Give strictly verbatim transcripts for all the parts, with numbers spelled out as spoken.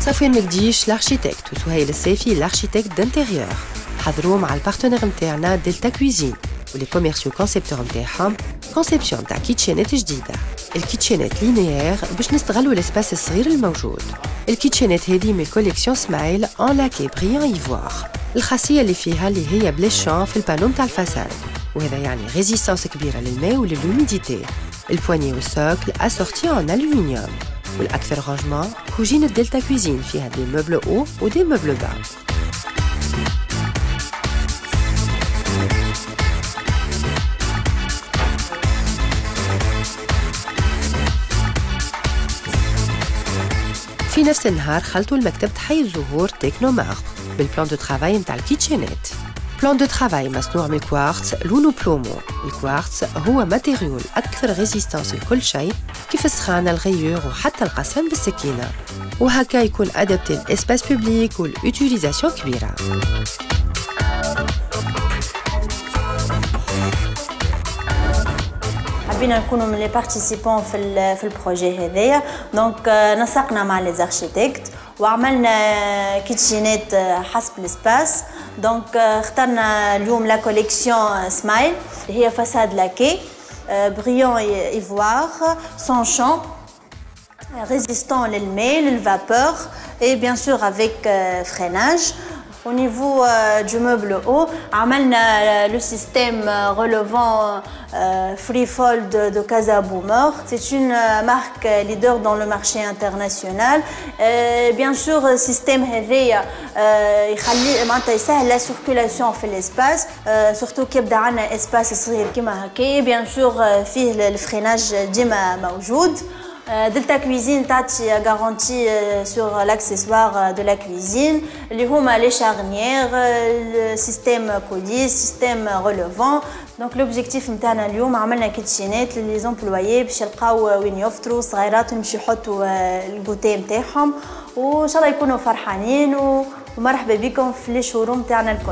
صفوان مكديش l'architecte وسهيل السيفي l'architecte d'intérieur حضروا مع البارتنير نتاعنا دلتا كويزين ولي كوميرسيو كونسيبتور نتاعهم كونسيبسيون تاع كيتشينات جديده الكيتشينات لينيير باش نستغلوا الاسباس الصغير الموجود. الكيتشينات هذه من كوليكسيون سمايل ان لاكي بريان ايفوار. الخاصيه اللي فيها اللي هي بليشون في البانو تاع الفاساد وهذا يعني ريزيستانس كبيره للماء وللوميديتي. البواني والسوكل اسورتي ان الومنيوم والاكثر رانجمون كوجين دلتا كويزين فيها دي موبل او ودي موبل با. في نفس النهار خلطوا المكتب حي الزهور تكنو مارب بالبلان دو ترافاي نتاع الكيتشينات. بلان دو ترافاي مصنوع من الكوارتز لونو بلومو. الكوارتز هو ماتيريول أكثر ريزيستانس لكل شيء كيف السخانة الغيور وحتى القسم بالسكينة وهكا يكون أدابتي للإسباس بوبليك والأوتيليزاسيون كبيرة. حبينا نكونوا من لي بارتيسيبون في في البروجي هذايا دونك نسقنا مع لي زاركتيكت وعملنا كيتشينات حسب الاسباس دونك اخترنا اليوم لا كوليكسيون سمايل هي فساد لاكي بريون ايفوار سون شون ريزيستون للماء للفابور et bien sûr avec freinage. Au niveau euh, du meuble haut, on a le système relevant euh, Freefold de, de Casa Boomer. C'est une euh, marque leader dans le marché international. Euh, bien sûr, le système هذايا معناتها يسهل la circulation في l'espace, euh, surtout كي يبدا عندنا espace صغير كيما هكا. Bien sûr, فيه الفريناج ديما موجود. دلتا كويزين تعطي garantie sur l'accessoire de la cuisine اللي هما لي شارنيير السيستم كوليس سيستم ريليفون. دونك لوبجيكتيف نتاعنا اليوم عملنا كيتشينات للي زومبلويي باش يلقاو وين يفطروا صغيراتهم باش يحطوا الكوتي نتاعهم وان شاء الله يكونوا فرحانين ومرحبا بكم في لي شوروم تاعنا الكل.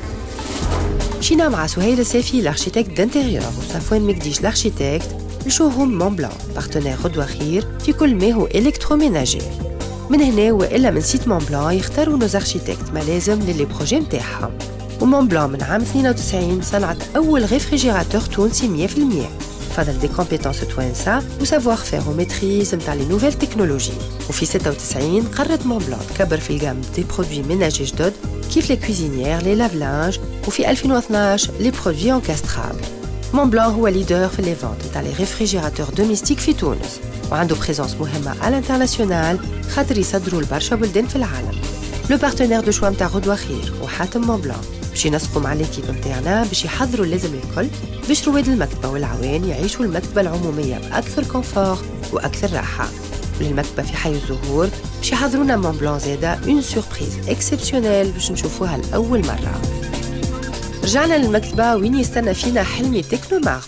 مشينا مع سهيل السيفي l'architecte d'intérieur وصفوان مكديش l'architecte الشوروم مون بلان بارتنير غدوة خير في كل ما هو إلكتروميناجي. من هنا وإلا من سيت مون بلان يختاروا نوز ارشيتكت ملازم للي بروجي متاعهم. ومون بلان من عام اثنين وتسعين صنعت أول ريفريجيراتور تونسي مية في المية. فضل دي كومبيتونس توانسة وسافوار فير وميتريز متاع لي نوفيل تكنولوجي. وفي ستة وتسعين قررت مون بلان تكبر في الجام دي برودوي ميناجي جدد كيف لي كويزينيير لي لافلانج وفي ألفين واثناش لي برودوي انكاسترابل. مون بلان هو ليدر في لي فونت تاع لي ريفريجيراتور دوميستيك في تونس وعنده بريزونس مهمه على الانترناسيونال خاطر يصدروا لبرشا بلدان في العالم. لو بارتنير دو شوا نتاع غدوة خير وحاتم مون بلان باش ينسقوا مع ليكيب نتاعنا باش يحضروا اللازم الكل باش رواد المكتبه والعوان يعيشوا المكتبه العموميه باكثر كونفور واكثر راحه. وللمكتبه في حي الزهور باش يحضرونا مون بلان زاده اون سوربريز اكسبسيونيل باش نشوفوها لاول مره. رجعنا للمكتبة وين يستنى فينا حلمي تكنو مارب.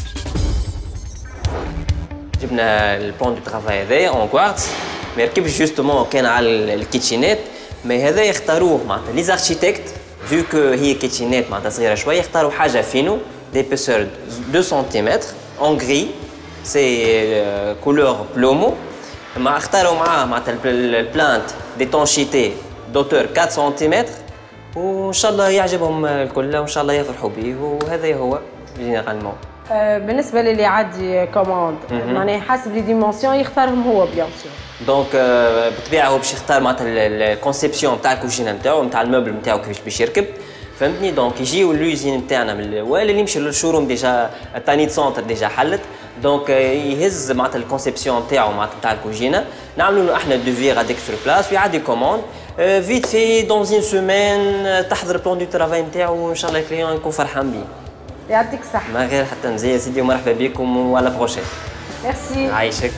جبنا البلان دو ترافاي هذايا اون كوارتز ما يركبش جوستومون كان على الكيتشينات مي هذا يختاروه معناتها لي زاركتيكت فيو كو هي كيتشينات معناتها صغيره شويه يختاروا حاجه فينو دي بيسور اثنين سنتيمتر اون غري سي كولور بلومو مع اختاروا معاه معناتها البلانت ديتونشيتي دوتور أربعة سنتيمتر وان شاء الله يعجبهم الكل وان شاء الله يفرحوا به وهذا هو جينيرالمون. بالنسبه للي عادي كوموند معناها حسب لي ديمونسيون يختارهم هو بيان سور. دونك بالطبيعه هو باش يختار معناتها الكونسيبسيون نتاع الكوجينه نتاعو نتاع الموبل نتاعو كيفاش باش يركب فهمتني. دونك يجيو لوزين نتاعنا من ولا اللي يمشي للشوروم ديجا التانيت سونتر ديجا حلت دونك يهز معناتها الكونسيبسيون نتاعو معناتها نتاع الكوجينه نعملوا له احنا دوفي غاديك سور بلاس ويعدي كوموند فيت في دون زين سومان تحضر بلان دو ترافاي نتاعو وان شاء الله الكليون يكون فرحان بيه. يعطيك الصحة. ما غير حتى مزيان سيدي ومرحبا بكم وعلى بروشين. ميرسي. عايشك.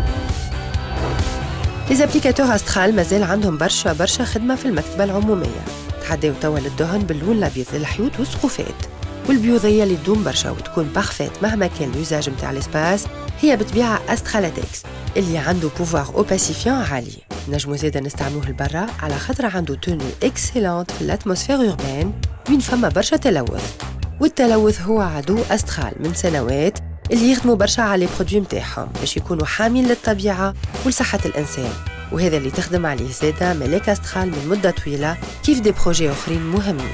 لي زابليكاتور استرال مازال عندهم برشا برشا خدمة في المكتبة العمومية. تحداو توا للدهن باللون الأبيض للحيوط والسقوفات. والبيوضية اللي تدوم برشا وتكون بارفيت مهما كان اليوزاج نتاع الاسباس هي بطبيعة استرالاتكس اللي عنده بوفوار اوباسيفيون عالي. نجمو زادا نستعملوه لبرا على خاطر عنده تونو اكسيلونت في الاتموسفير اوربان وين فما برشا تلوث. والتلوث هو عدو استرال من سنوات اللي يخدموا برشا على لي برودوي نتاعهم باش يكونوا حامين للطبيعة ولصحة الإنسان. وهذا اللي تخدم عليه زادة ملاك أسترال من مدة طويلة كيف دي بروجي أخرين مهمين.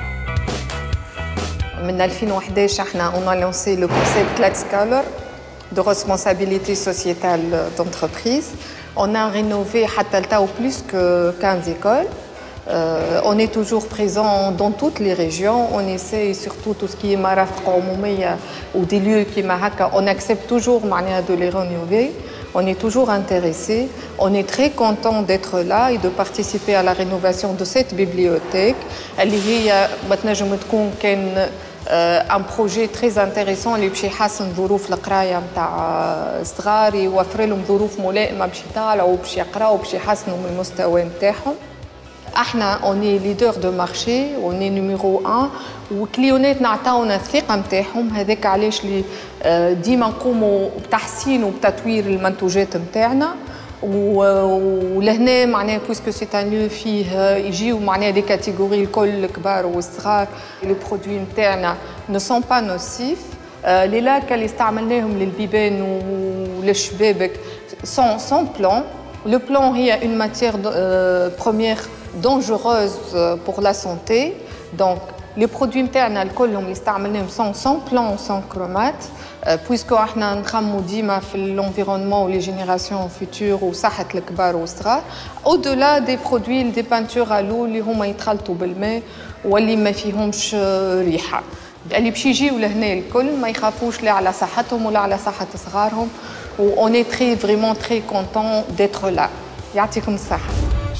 من ألفين وإحداش احنا on a lancé le concept Cladskaler de responsabilité sociétale d'entreprise. On a rénové حتى لتو plus que quinze écoles. Euh, on est toujours présent dans toutes les régions. On essaie surtout tout ce qui est مرافق عمومية ou des lieux qui هكا. On accepte toujours معناها de les rénover. On est toujours intéressé. On est très content d'être là et de participer à la rénovation de cette bibliothèque. اللي هي بتنجم تكون كان ان بروجي تري انتريسون اللي باش يحسن ظروف القرايه نتاع الصغار، يوفر لهم ظروف ملائمه باش يطالعوا باش يقراوا باش يحسنوا من المستوى نتاعهم. احنا اوني ليدر دو مارشي اوني نيميرو واحد وكليوناتنا عطاونا الثقه نتاعهم. هذاك علاش اللي ديما نقوموا بتحسين وبتطوير المنتوجات نتاعنا. ولهنا معناها بويسكو سي ان لو فيه يجيو معناها دي كاتيجوري الكل الكبار والصغار. لي برودوي نتاعنا نو سون با نوسيف. لي لاك اللي استعملناهم للبيبان وللشبابك سون سون بلون. لو بلون هي اون ماتيير بروميير dangereuse pour la santé. Donc les produits نتاعنا الكلهم اللي استعملناهم سون سون بلون سون كرومات بويسكو احنا نخمو ديما في الانفيرونمون ولي جينيراسيون فيتور وصحه الكبار والصغار. او دولا دي برودوي دي بانتور الو اللي هما يتخلطوا بالماء واللي ما فيهمش ريحه. اللي باش يجيو لهنا الكل ما يخافوش لا على صحتهم ولا على صحه صغارهم. و اون اي تري فريمون تري كونتون ديتر لا. يعطيكم الصحه.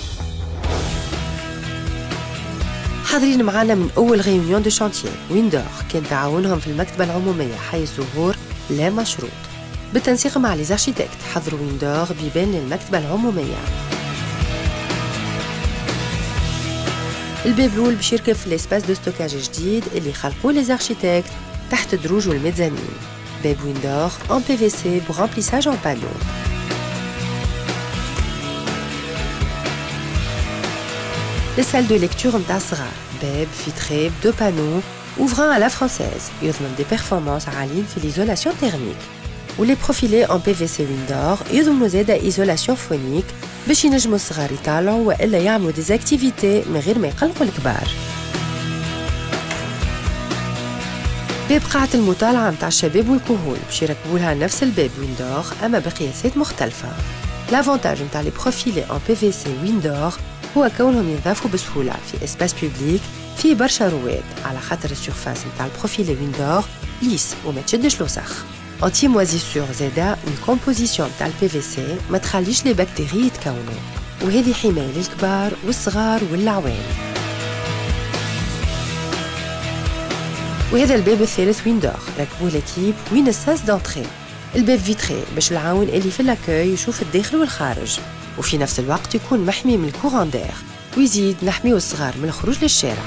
حاضرين معنا من أول غيونيون دو شانتيي ويندور كان تعاونهم في المكتبة العمومية حي الزهور لا مشروط. بالتنسيق مع ليزارشيتكت حضروا ويندور بيبان للمكتبة العمومية. الباب الأول باش يركب في الاسباس دو ستوكاج جديد اللي خلقوه ليزارشيتكت تحت دروج والميزانين. باب ويندور en بي في سي pour remplissage en panneau. Les salles de lecture متاع الصغار باب فيتري بدو بانو ouvrant à la française يضمن دي performances عاليين في ليزولاسيون تيرميك. ولي بروفيلي en بي في سي ويندور يضمنوا زاده ايزولاسيون فونيك باش ينجموا الصغار يطالعوا والا يعملوا دي اكتيفيتي من غير ما يقلقوا الكبار. باب قاعة المطالعة متاع الشباب والكهول باش يركبوا لها نفس الباب ويندور اما بقياسات مختلفة. لافونتاج متاع لي بروفيلي en بي في سي ويندور هو كونهم ينضافوا بسهولة في اسباس بوبليك فيه برشا رواد على خاطر السيرفاس متاع البروفيل ويندور ليس وما تشدش الوسخ. انتي موازيسور زادا اون كومبوزيسيون متاع البي في سي ما تخليش لي بكتيري يتكونوا وهذه حماية للكبار والصغار والعوام. وهذا الباب الثالث ويندور ركبوه لكيب وين الساس دونتري. الباب فيتري باش العاون اللي في لاكوي يشوف الداخل والخارج وفي نفس الوقت يكون محمي من الكوران دير ويزيد نحميو الصغار من الخروج للشارع.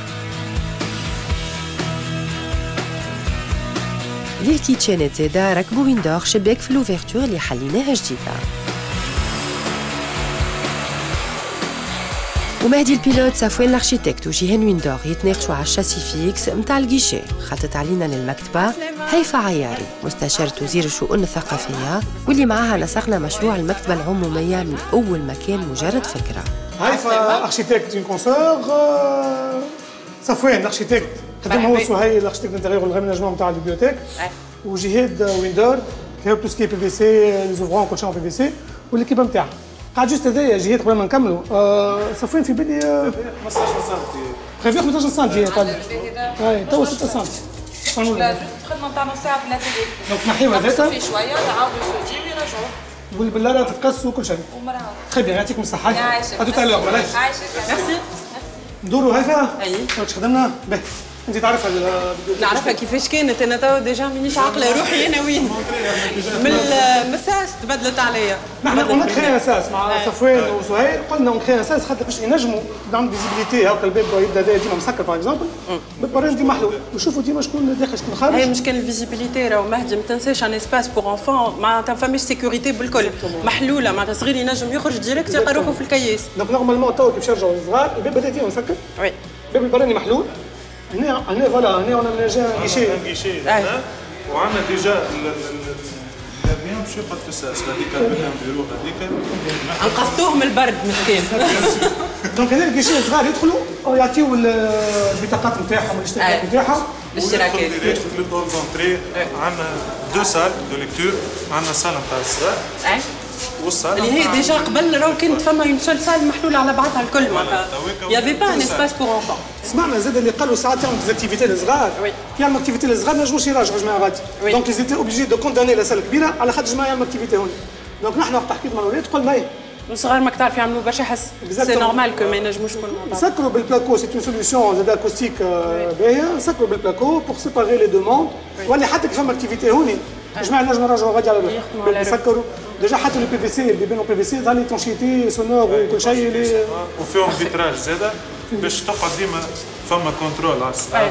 للكيتشانات زادا ركبوا ويندور شباك في لوفيرتور اللي حليناها جديدة. ومهدي البيلوت صفوان الارشيتكت وجيهان ويندور يتناقشوا على الشاسي فيكس متاع الكيشي. خطت علينا للمكتبة هيفا عياري مستشارة وزير الشؤون الثقافية واللي معها نسقنا مشروع المكتبة العمومية من أول ما كان مجرد فكرة. هيفا ارشيتكت اون كونسور، صفوان ارشيتكت قدم هو سهيل ارشيتكت انتيريور والغيمناجمون نتاع البيبليوتيك، وجهاد ويندور كيف تو سكي بي في سي لي زوفرون كل شيء بي في سي والكيب نتاعها. قاعد جوست هذايا جهاد قبل ما نكملوا صفوان في بالي خمسطاش سنتي بريفي خمسطاش سنتي قال اي تو ستة سنتي. الخدمه نتاعنا ساعه في الاتيلي دونك نحيو هذاك في شويه نعاودوا السوجي ويرجعوا والبلاره تتقص وكل شيء. ومراه تخي بيان يعطيكم الصحه. يعيشك. ادو تاع بلاش. عايشك. ميرسي. ندوروا هيفا. اي واش خدمنا؟ باهي انت تعرفها نعرفها كيفاش كانت. انا تو ديجا مانيش عاقله روحي انا وين من المساس تبدلت عليا. نحن قلنا نكري اساس مع صفوان وسهيل، قلنا نكري اساس خاطر باش ينجموا نعملوا فيزيبيليتي. هاكا الباب يبدا ديما مسكر باغ اكزومبل، بالبرنامج ديما محلول ويشوفوا ديما شكون داخل شكون خارج. هي مشكل الفيزيبيليتي راهو مهدي ما تنساش ان اسباس بور انفون معناتها فماش سيكوريتي بالكل محلوله معناتها صغير ينجم يخرج ديريكت يلقى روحه في الكياس. دونك نورمالمون تو كي باش يرجعوا الصغار الباب بدا ديما مسكر. وي الباب البراني محلول. هنا هنا فوالا هنا انا منجا كيشي كيشي وعندنا ديجا ايام باش يقعد في الساس هذيك بنيهم بيرو هذيك انقذتوه من البرد مسكين. دونك هذا الكيشين الصغار يدخلوا ويعطيو البطاقات نتاعهم والاشتراكات نتاعهم. الاشتراكات. يدخل للدور دونتري عندنا دو سال دو ليكتور عندنا سال نتاع الصغار. اللي هي ديجا قبل راه كانت فما اون سول سال محلوله على بعضها الكل معناتها يافي با ان اسباس بور انفون. سمعنا زاد اللي قالوا ساعات يعملوا ديزاكتيفيتي للصغار كي يعملوا اكتيفيتي للصغار ما نجموش يراجعوا جماعه غادي دونك لي زيتي اوبليجي دو كونداني لا سال كبيره على خاطر جماعه يعملوا اكتيفيتي هون دونك نحن وقت حكيت مع الولاد قلنا ايه الصغار ما تعرف يعملوا برشا حس سي نورمال كو ما ينجموش يكونوا مع بعض. نسكروا بالبلاكو سي اون سوليسيون زاد اكوستيك باهيه نسكروا بالبلاكو بور سيباري لي دوموند ولا حتى كي فما اكتيفيتي هوني جماعه نجموا نراجعوا غادي على روحهم نسكروا ديجا حتى لو بي في سي اللي بينو بي في سي ظل تونشيتي سونور وكل شيء اللي وفيهم فيتراج زاده باش تقعد ديما فما كنترول على الصغار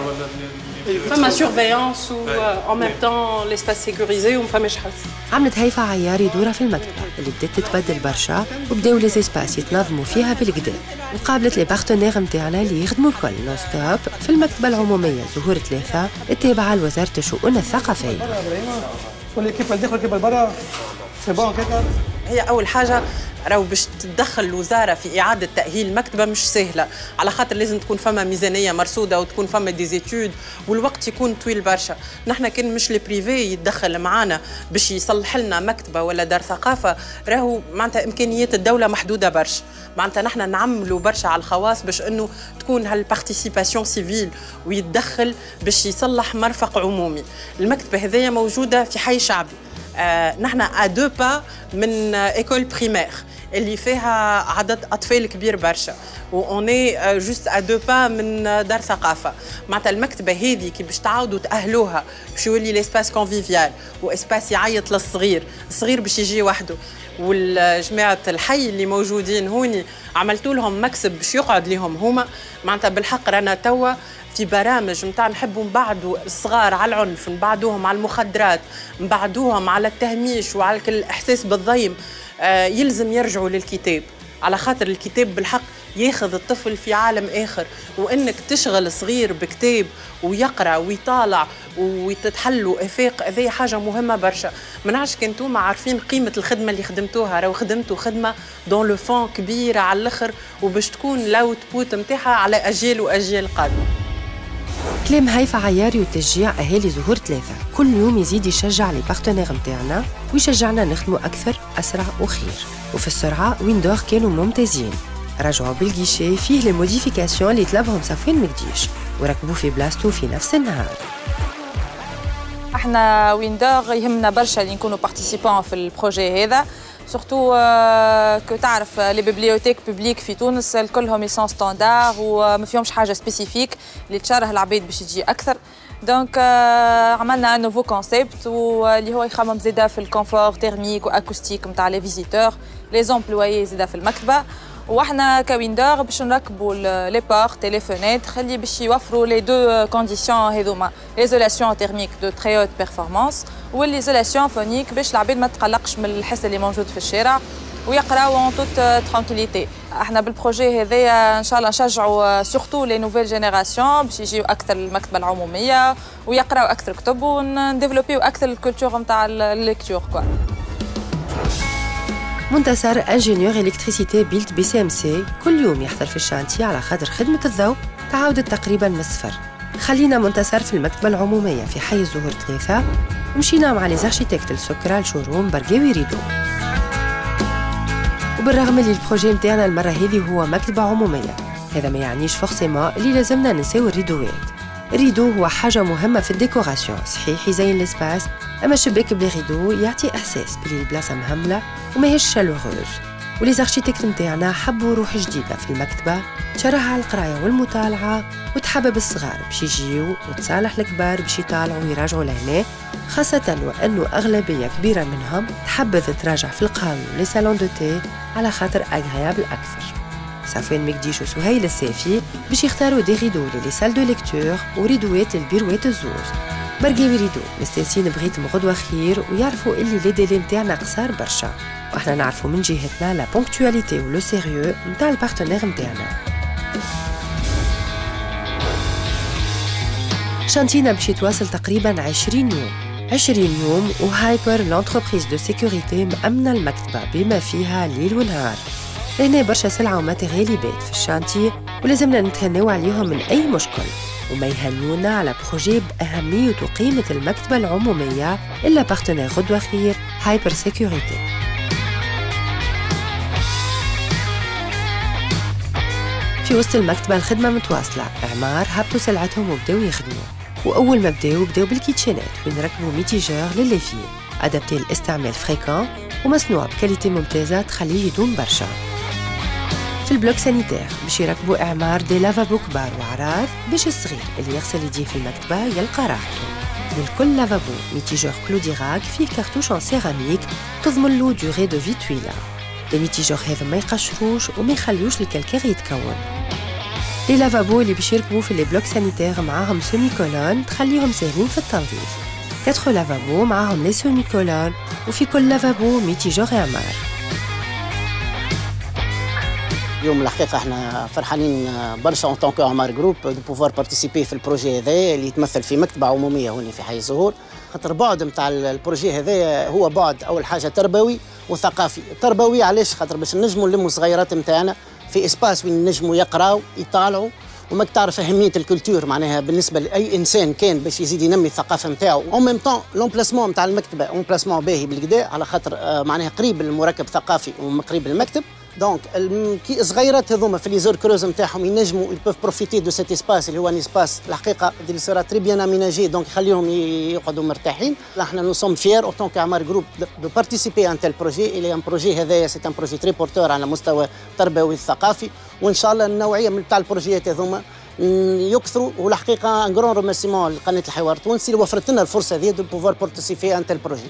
ولا فما سيرفيونس و ان ميم طون ليسباس سيكوريزي وما فماش حس. عملت هيفا عياري دورة في المكتبة اللي بدات تتبدل برشا وبداو لي زيسباس يتنظموا فيها بالكدا وقابلت لي بارتنير نتاعنا اللي يخدموا الكل نون ستوب في المكتبة العمومية زهور ثلاثة التابعة لوزارة الشؤون الثقافية. والليكيب الداخل والليكيب البرا سي بون كده. هي أول حاجة راهو باش تتدخل الوزاره في اعاده تاهيل المكتبه مش سهله على خاطر لازم تكون فما ميزانيه مرصوده وتكون فما ديزيتود والوقت يكون طويل برشا. نحن كان مش لي بريفي يتدخل معنا باش يصلح لنا مكتبه ولا دار ثقافه راهو معناتها امكانيات الدوله محدوده برشا معناتها نحن نعملوا برشا على الخواص باش انه تكون هالبارتيسيباسيون سيفيل ويتدخل باش يصلح مرفق عمومي. المكتبه هذيا موجوده في حي شعبي آه نحن ا دو با من ايكول بريمير اللي فيها عدد اطفال كبير برشا واوني جوست ا دو با من دار ثقافه معناتها المكتبه هذه كي باش تعاودوا تاهلوها باش يولي ليسباس كونفيفيال واسباس يعيط للصغير الصغير باش يجي وحده والجماعه الحي اللي موجودين هوني عملتوا لهم مكسب باش يقعد لهم هما معناتها بالحق رانا توا في برامج نتاع نحبوا نبعدوا الصغار على العنف نبعدوهم على المخدرات نبعدوهم على التهميش وعلى الاحساس بالضيم آه يلزم يرجعوا للكتاب على خاطر الكتاب بالحق ياخذ الطفل في عالم اخر وانك تشغل صغير بكتاب ويقرا ويطالع ويتحلوا افاق هذه حاجه مهمه برشا. ما نعرفش كان انتم عارفين قيمه الخدمه اللي خدمتوها راهو خدمتوا خدمه دون لو فون كبيره على الاخر وباش تكون لاوت بوت نتاعها على اجيال واجيال قادمه. كلام هيفا عياري وتشجيع أهالي زهور ثلاثة كل يوم يزيد يشجع لي بارتنير نتاعنا ويشجعنا نخدموا أكثر أسرع وخير وفي السرعة ويندور كانوا ممتازين رجعوا بالجيشي فيه لي موديفيكاسيون اللي طلبهم صفوان مكديش وركبوا في بلاصتو في نفس النهار. احنا ويندور يهمنا برشا اللي نكونوا بارتيسيبون في البروجي هذا سورتو كو تعرف لي بيبليوتيك بوبليك في تونس الكلهم يسون ستاندار وما فيهمش حاجه سبيسيفيك اللي تشرح العباد باش تجي اكثر دونك عملنا ان نوفو كونسيبت واللي هو يخمم زاده في الكونفور تيرميك واكوستيك نتاع لي فيزيتور لي زومبلويي زاده في المكتبه واحنا كويندور باش نركبوا لي بورت لي فونيتر اللي باش يوفروا لي دو كونديسيون هذوما ليزولاسيون تيرميك دو تري هوت بيرفورمانس والليزولاسيون فونيك باش العباد ما تقلقش من الحس اللي موجود في الشارع ويقراو اون توت ترانكيليتي. احنا بالبروجي هذايا ان شاء الله نشجعوا سورتو لي نوفيل جينيراسيون باش يجيو اكثر المكتبه العموميه ويقراو اكثر كتب ونديفلوبيو اكثر الكولتور نتاع الليكتور كوا. منتصر انجينيور الكتريسيتي بيلت بي سي ام سي كل يوم يحضر في الشانتي على خاطر خدمه الضوء تعاودت تقريبا من الصفر. خلينا منتصر في المكتبه العموميه في حي الزهور ثلاثة ومشينا مع لي زارشيتكت السكرة لشوروم برقاوي ريدو. وبالرغم اللي البروجي نتاعنا المره هذه هو مكتبه عموميه هذا ما يعنيش فورسيمون اللي لازمنا نساو الريدوات. الريدو هو حاجه مهمه في الديكوراسيون صحيح يزين لاسباس اما الشباك بلي ريدو يعطي احساس بلي البلاصه مهمله وماهيش شالوغوز. ولي زارشيتكت نتاعنا حبوا روح جديده في المكتبه تشرح على القرايه والمطالعه وتحبب الصغار باش يجيو وتصالح الكبار باش يطالعوا ويراجعوا لهنا خاصه وانه اغلبيه كبيره منهم تحبذ تراجع في القهاوي ولي سالون دو تي على خاطر اغريابل اكثر. صفوان مكديش وسهيل السافي باش يختاروا دي ريدو لي سال دو ليكتور وريدوات للبيروات الزوز. برقاوي ريدو مستانسين بغيتهم غدوه خير ويعرفوا اللي لي ديلي نتاعنا قصار برشا واحنا نعرفوا من جهتنا لا بونكتواليتي ولو سيريو نتاع البارتنير نتاعنا. شانتينا باش يتواصل تقريبا عشرين يوم عشرين يوم وهايبر لونتربريز دو سيكوريتي مأمنة المكتبة بما فيها ليل ونهار. لهنا برشا سلعة وماتيريال يبات في الشانتي ولازمنا نتهناو عليهم من أي مشكل وما يهنونا على بروجي بأهمية وقيمة المكتبة العمومية إلا بارتنير غدوة خير هايبر سيكوريتي. في وسط المكتبة الخدمة متواصلة، إعمار هبطوا سلعتهم وبداو يخدموا، وأول ما بداو بداو بالكيتشينات وين ركبوا ميتيجور للليفي أدابتي للاستعمال فريكون ومصنوع بكاليتي ممتازة تخليه يدوم برشا. في البلوك سانيتير باش يركبوا إعمار دي لافابو كبار وعراض باش الصغير اللي يغسل يديه في المكتبة يلقى راحته. من كل لافابو ميتيجور كلوديراك فيه كارتوش ان سيراميك تضمن له دوغي دو في طويلة. الميتيجور هذا ما يقشروش وما يخليوش الكالكير يتكون. لي لافابو اللي باش يركبوا في لي بلوك سانيتير معاهم سيمي كولون تخليهم ساهلين في التنظيف. كاتر لافابو معاهم لي سيمي كولون وفي كل لافابو ميتيجور إعمار. اليوم الحقيقه احنا فرحانين برشا اون طونك اعمار جروب دو بوفوار بارتيسيبي في البروجي هذا اللي يتمثل في مكتبه عموميه هنا في حي الزهور. خاطر بعد نتاع البروجي هذا هو بعد اول حاجه تربوي وثقافي. تربوي علاش؟ خاطر باش نجموا نلموا الصغيرات نتاعنا في اسباس وين نجموا يقراوا يطالعوا وما تعرف اهميه الكولتور معناها بالنسبه لاي انسان كان باش يزيد ينمي الثقافه نتاعو. اون ميم طون لومبلاسمون نتاع المكتبه اون باهي بالكدا على خاطر معناها قريب للمركب الثقافي وقريب للمكتب. دونك كي صغيرات هذوما في لي زور كروز نتاعهم ينجموا يبوف بروفيتي دو سيت اسباس اللي هو ان اسباس الحقيقه اللي سورا تري بيان اميناجي دونك يخليهم يقعدوا مرتاحين. احنا نو سوم فيير او طونك اعمار جروب دو بارتيسيبي ان تيل بروجي اللي ان بروجي هذايا سي ان بروجي تري بورتور على مستوى التربوي الثقافي وان شاء الله النوعيه من تاع البروجيات هذوما يكثروا. والحقيقه ان غرون ريميرسيمون لقناه الحوار التونسي اللي وفرت لنا الفرصه هذه دو بوفوار بارتيسيبي ان تيل بروجي.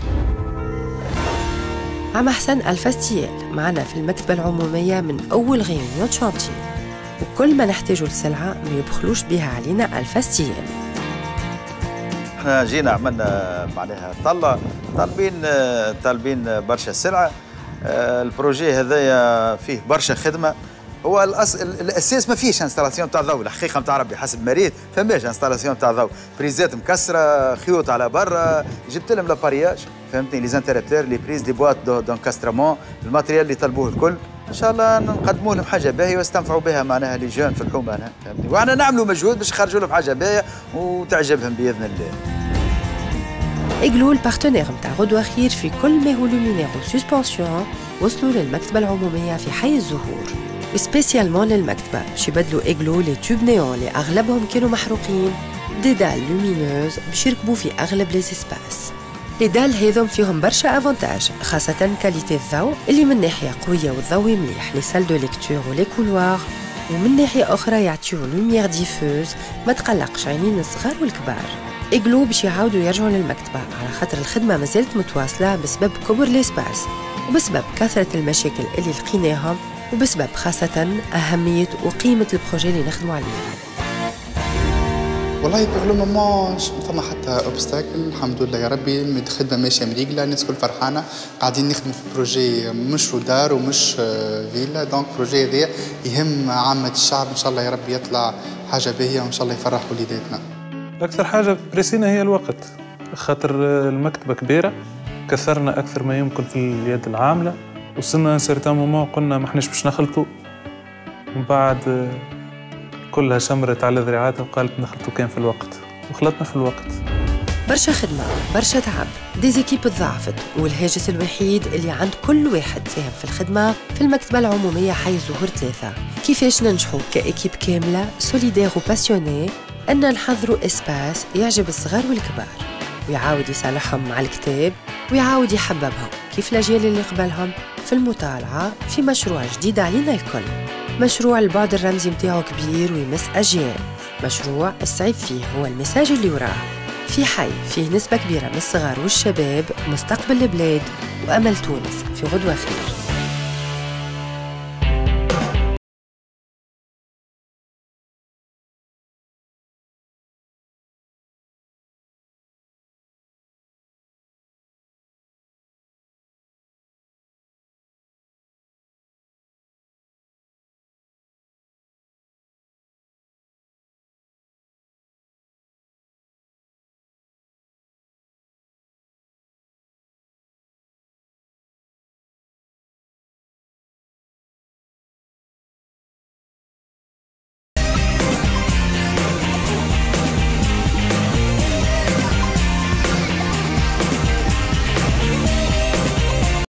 عم حسن الفاستيال معنا في المكتبة العمومية من أول غيونيون شانتي وكل ما نحتاجه لسلعة ما يبخلوش بها علينا الفاستيال. احنا جينا عملنا معناها طلة طالبين طالبين برشا سلعة. البروجي هذايا فيه برشا خدمة. هو الأص... الاساس ما فيهش انستالاسيون تاع ضوء. الحقيقه نتاع ربي حسب مريت فماش انستالاسيون تاع ضوء. بريزات مكسره خيوط على برا جبت لهم لابارياج فهمتني لي زانتيرابتور لي بريز دي بواط دونكاسترمون الماتريال اللي طلبوه الكل ان شاء الله نقدموا لهم حاجه باهيه ويستنفعوا بها معناها لي جون في الحومه هنا فهمتني. واحنا نعملوا مجهود باش نخرجوا لهم حاجه باهيه وتعجبهم باذن الله. إجلو البارتنير نتاع غدوة خير في كل ما هو لومينير وسسبونسيون وصلوا للمكتبه العموميه في حي الزهور وسبيسيالمون للمكتبة باش يبدلوا إجلو لي توب نيون اللي أغلبهم كانوا محروقين دي دال لومينوز باش يركبوا في أغلب لي سباس. لي دال هذم فيهم برشا افونتاج خاصة كاليتي الضوء اللي من ناحية قوية والضوء مليح لي سال دو ليكتور ولي كولوار ومن ناحية أخرى يعطيو لوميير ديفوز ما تقلقش عينين الصغار والكبار. إجلو باش يعاودوا يرجعوا للمكتبة على خاطر الخدمة مازالت متواصلة بسبب كبر لي سباس وبسبب كثرة المشاكل اللي لقيناهم وبسبب خاصة أهمية وقيمة البروجي اللي نخدموا عليه. والله بوغ لو مومون ما فما حتى اوبستاكل الحمد لله يا ربي. الخدمه ماشيه مريقله الناس الكل فرحانه قاعدين نخدموا في بروجي مش دار ومش فيلا. دونك بروجي هذا يهم عامه الشعب ان شاء الله يا ربي يطلع حاجه باهيه وان شاء الله يفرح وليداتنا. اكثر حاجه بريسينا هي الوقت خاطر المكتبه كبيره كثرنا اكثر ما يمكن في اليد العامله وصلنا سيرتان مومون قلنا ما احناش باش نخلطوا ومن بعد كلها شمرت على ذراعاتها وقالت نخلطوا كان في الوقت وخلطنا في الوقت. برشا خدمة برشا تعب ديزيكيب تضاعفت والهاجس الوحيد اللي عند كل واحد ساهم في الخدمة في المكتبة العمومية حي الزهور ثلاثة. كيفاش ننجحوا كإكيب كاملة سوليدير وباسيوني أن نحضروا إسباس يعجب الصغار والكبار ويعاود يصالحهم مع الكتاب ويعاود يحببهم كيف الأجيال اللي قبلهم في المطالعة في مشروع جديد علينا الكل. مشروع البعد الرمزي متاعه كبير ويمس أجيال. مشروع الصعيب فيه هو المساج اللي وراه. في حي فيه نسبة كبيرة من الصغار والشباب مستقبل البلاد وأمل تونس في غدوة خير.